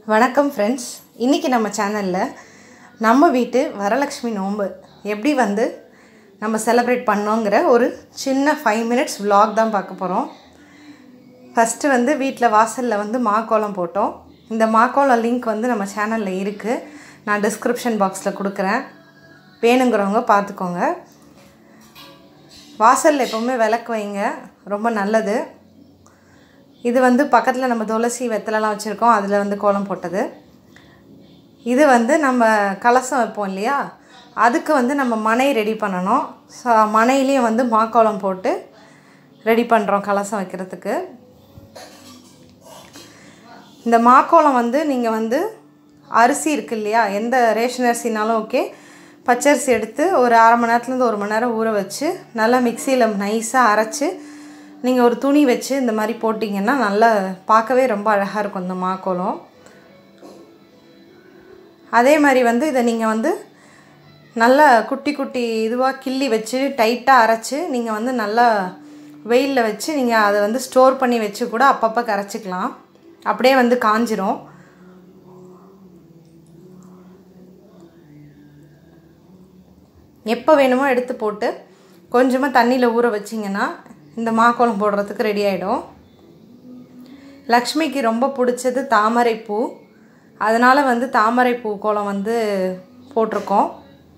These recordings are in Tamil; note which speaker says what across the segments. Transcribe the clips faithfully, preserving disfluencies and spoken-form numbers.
Speaker 1: வணக்கம் ஃப்ரெண்ட்ஸ். இன்றைக்கி நம்ம சேனலில் நம்ம வீட்டு வரலக்ஷ்மி நோன்பு எப்படி வந்து நம்ம செலிப்ரேட் பண்ணோங்கிற ஒரு சின்ன ஃபைவ் மினிட்ஸ் vlog தான் பார்க்க போகிறோம். ஃபஸ்ட்டு வந்து வீட்டில் வாசலில் வந்து மாக்கோலம் போட்டோம். இந்த மாக்கோலம் லிங்க் வந்து நம்ம சேனலில் இருக்குது. நான் டிஸ்கிரிப்ஷன் பாக்ஸில் கொடுக்குறேன், வேணுங்கிறவங்க பார்த்துக்கோங்க. வாசலில் எப்போவுமே விளக்கு வைங்க, ரொம்ப நல்லது. இது வந்து பக்கத்தில் நம்ம துளசி வெத்தலைலாம் வச்சுருக்கோம், அதில் வந்து கோலம் போட்டது. இது வந்து நம்ம கலசம் வைப்போம் இல்லையா, அதுக்கு வந்து நம்ம மனை ரெடி பண்ணணும். ஸோ மனையிலையும் வந்து மாக்கோலம் போட்டு ரெடி பண்ணுறோம் கலசம் வைக்கிறதுக்கு. இந்த மாக்கோலம் வந்து நீங்கள் வந்து அரிசி இருக்குது இல்லையா, எந்த ரேஷன் அரிசினாலும் ஓகே, பச்சரிசி எடுத்து ஒரு அரை மணி நேரத்துலேருந்து ஒரு மணி நேரம் ஊற வச்சு நல்லா மிக்சியில் நைஸாக அரைச்சி நீங்கள் ஒரு துணி வச்சு இந்த மாதிரி போட்டிங்கன்னா நல்லா பார்க்கவே ரொம்ப அழகாக இருக்கும் இந்த மாக்கோலம். அதே மாதிரி வந்து இதை நீங்கள் வந்து நல்லா குட்டி குட்டி இதுவாக கிள்ளி வச்சு டைட்டாக அரைச்சி நீங்கள் வந்து நல்லா வெயிலில் வச்சு நீங்கள் அதை வந்து ஸ்டோர் பண்ணி வச்சு கூட அப்பப்போ கரைச்சிக்கலாம், அப்படியே வந்து காஞ்சிரும். எப்போ வேணுமோ எடுத்து போட்டு கொஞ்சமாக தண்ணியில் ஊற வச்சிங்கன்னா இந்த மாக்கோலம் போடுறதுக்கு ரெடி ஆகிடும். லக்ஷ்மிக்கு ரொம்ப பிடிச்சது தாமரைப்பூ, அதனால் வந்து தாமரைப்பூ கோலம் வந்து போட்டிருக்கோம்.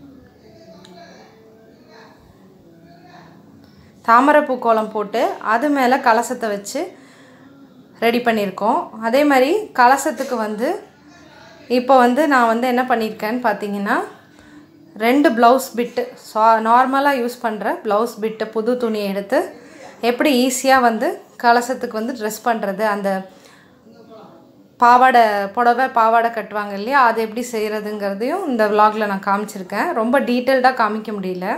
Speaker 1: தாமரைப்பூ கோலம் போட்டு அது மேலே கலசத்தை வச்சு ரெடி பண்ணியிருக்கோம். அதே மாதிரி கலசத்துக்கு வந்து இப்போ வந்து நான் வந்து என்ன பண்ணியிருக்கேன்னு பார்த்தீங்கன்னா, ரெண்டு ப்ளவுஸ் பிட்டு, ஸோ நார்மலாக யூஸ் பண்ணுற ப்ளவுஸ் பிட்டு புது துணியை எடுத்து எப்படி ஈஸியாக வந்து கலசத்துக்கு வந்து ட்ரெஸ் பண்ணுறது, அந்த பாவாடை புடவை பாவாடை கட்டுவாங்க இல்லையா, அது எப்படி செய்கிறதுங்கிறதையும் இந்த விலாகில் நான் காமிச்சிருக்கேன். ரொம்ப டீட்டெயில்டாக காமிக்க முடியல.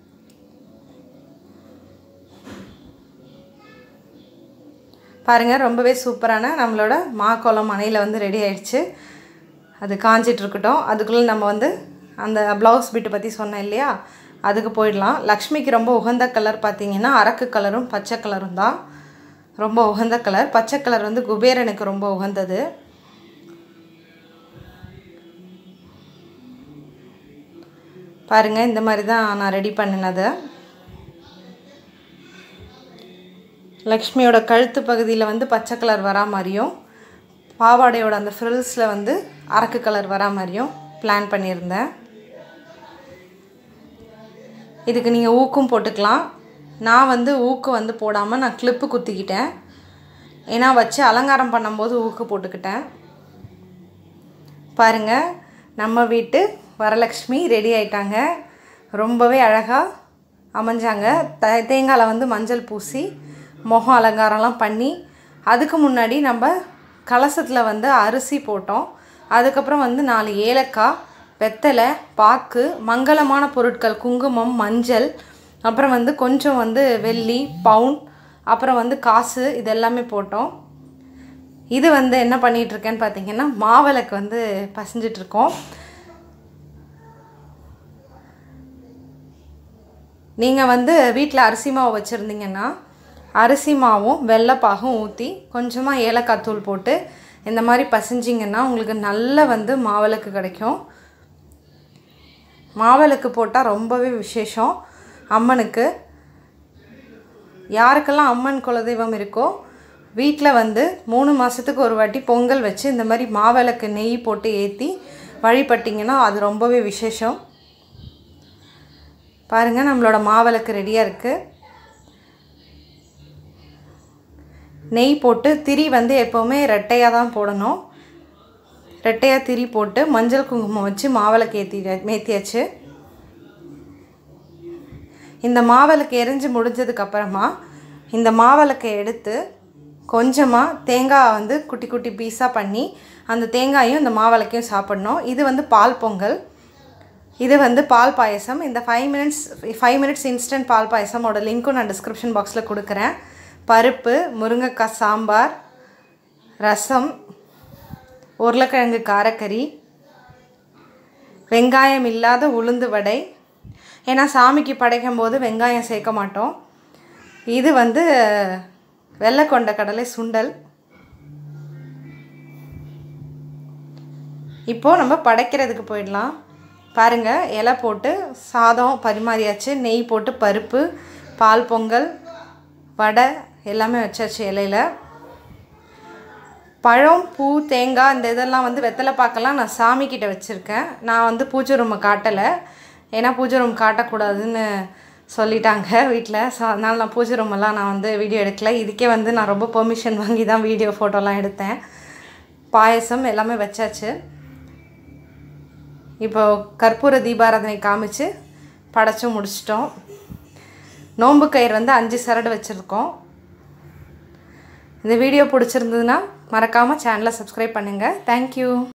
Speaker 1: பாருங்கள், ரொம்பவே சூப்பரான நம்மளோட மாக்கோலம் மனையில் வந்து ரெடி ஆயிடுச்சு. அது காஞ்சிட்ருக்கட்டும். அதுக்குள்ளே நம்ம வந்து அந்த ப்ளவுஸ் பிட்டு பற்றி சொன்னேன் இல்லையா, அதுக்கு போயிடலாம். லக்ஷ்மிக்கு ரொம்ப உகந்த கலர் பார்த்திங்கன்னா அரக்கு கலரும் பச்சை கலரும் தான் ரொம்ப உகந்த கலர். பச்சை கலர் வந்து குபேரனுக்கு ரொம்ப உகந்தது. பாருங்கள், இந்த மாதிரி தான் நான் ரெடி பண்ணினது. லக்ஷ்மியோட கழுத்து பகுதியில் வந்து பச்சை கலர் வரா மாதிரியும், பாவாடையோட அந்த ஃப்ரில்ஸில் வந்து அரக்கு கலர் வரா மாதிரியும் பிளான் பண்ணியிருந்தேன். இதுக்கு நீங்கள் ஊக்கும் போட்டுக்கலாம். நான் வந்து ஊக்கு வந்து போடாமல் நான் கிளிப்பு குத்திக்கிட்டேன், ஏன்னா வச்சு அலங்காரம் பண்ணும்போது ஊக்கு போட்டுக்கிட்டேன். பாருங்கள், நம்ம வீட்டு வரலக்ஷ்மி ரெடி ஆயிட்டாங்க. ரொம்பவே அழகாக அமைஞ்சாங்க. த தேங்காயில் வந்து மஞ்சள் பூசி முகம் அலங்காரம்லாம் பண்ணி, அதுக்கு முன்னாடி நம்ம கலசத்தில் வந்து அரிசி போட்டோம். அதுக்கப்புறம் வந்து நாலு ஏலக்காய், வெத்தலை, பாக்கு, மங்களமான பொருட்கள், குங்குமம், மஞ்சள், அப்புறம் வந்து கொஞ்சம் வந்து வெள்ளி, பவுன், அப்புறம் வந்து காசு, இது எல்லாமே போட்டோம். இது வந்து என்ன பண்ணிகிட்ருக்கேன்னு பார்த்தீங்கன்னா, மாவிளக்கு வந்து பசைஞ்சிட்ருக்கோம். நீங்கள் வந்து வீட்டில் அரிசி மாவு வச்சுருந்தீங்கன்னா அரிசி மாவும் வெள்ளைப்பாகும் ஊற்றி கொஞ்சமாக ஏலக்காய் தூள் போட்டு இந்த மாதிரி பசைஞ்சிங்கன்னா உங்களுக்கு நல்ல வந்து மாவிளக்கு கிடைக்கும். மாவிளக்கு போட்டால் ரொம்பவே விசேஷம் அம்மனுக்கு. யாருக்கெல்லாம் அம்மன் குலதெய்வம் இருக்கோ வீட்டில் வந்து மூணு மாதத்துக்கு ஒரு வாட்டி பொங்கல் வச்சு இந்த மாதிரி மாவிளக்கு நெய் போட்டு ஏற்றி வழிபட்டிங்கன்னா அது ரொம்பவே விசேஷம். பாருங்கள், நம்மளோட மாவிளக்கு ரெடியாக இருக்குது. நெய் போட்டு திரி வந்து எப்போவுமே ரெட்டையாக தான் போடணும். ரெட்டையாக திரி போட்டு மஞ்சள் குங்குமம் வச்சு மாவிளக்கு ஏற்றி மேத்தியாச்சு. இந்த மாவிளக்கு எரிஞ்சு முடிஞ்சதுக்கப்புறமா இந்த மாவிளக்கை எடுத்து கொஞ்சமாக தேங்காய் வந்து குட்டி குட்டி பீஸாக பண்ணி அந்த தேங்காயும் இந்த மாவிளக்கையும் சாப்பிட்ணும். இது வந்து பால் பொங்கல், இது வந்து பால் பாயசம். இந்த five minutes five minutes instant பால் பாயசமோட லிங்க்கும் நான் டிஸ்கிரிப்ஷன் பாக்ஸில் கொடுக்குறேன். பருப்பு, முருங்கைக்காய் சாம்பார், ரசம், உருளைக்கிழங்கு காரக்கறி, வெங்காயம் இல்லாத உளுந்து வடை, ஏன்னா சாமிக்கு படைக்கும் போது வெங்காயம் சேர்க்க மாட்டோம். இது வந்து வெள்ளை கொண்ட கடலை சுண்டல், இப்போது நம்ம படைக்கிறதுக்கு போயிடலாம். பாருங்கள், இலை போட்டு சாதம் பரிமாறியாச்சு. நெய் போட்டு பருப்பு, பால் பொங்கல், வடை எல்லாமே வச்சாச்சு இலையில். பழம், பூ, தேங்காய் இந்த இதெல்லாம் வந்து வெத்தலை பாக்கெல்லாம் நான் சாமிக்கிட்ட வச்சுருக்கேன். நான் வந்து பூஜை ரூமை காட்டலை, ஏன்னா பூஜை ரூம் காட்டக்கூடாதுன்னு சொல்லிட்டாங்க வீட்டில். ஸோ அதனால் நான் பூஜை ரூமெல்லாம் நான் வந்து வீடியோ எடுக்கலை. இதுக்கே வந்து நான் ரொம்ப பெர்மிஷன் வாங்கி தான் வீடியோ ஃபோட்டோலாம் எடுத்தேன். பாயசம் எல்லாமே வச்சாச்சு. இப்போ கற்பூர தீபாராதனை காமிச்சு படைச்சு முடிச்சிட்டோம். நோன்பு கயிறு வந்து அஞ்சு சரடு வச்சுருக்கோம். இந்த வீடியோ பிடிச்சிருந்ததுன்னா மறக்காமல் சேனலை சப்ஸ்கிரைப் பண்ணுங்கள். தேங்க்யூ.